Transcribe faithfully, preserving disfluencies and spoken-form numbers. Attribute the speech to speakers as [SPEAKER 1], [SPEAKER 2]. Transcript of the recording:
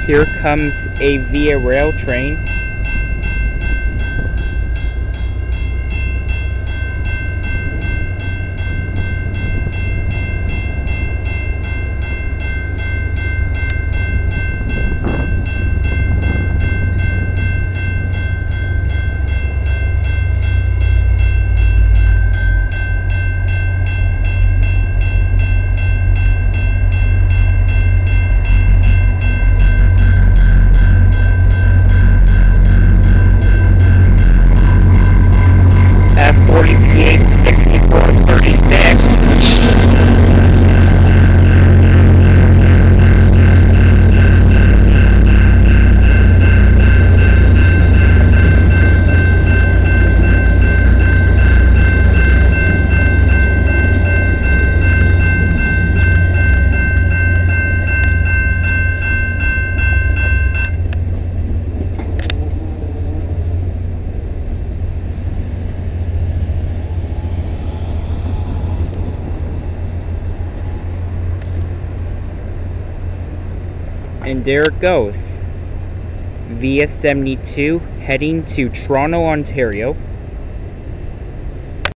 [SPEAKER 1] Here comes a via rail train. And there it goes. Via seventy-two heading to Toronto, Ontario.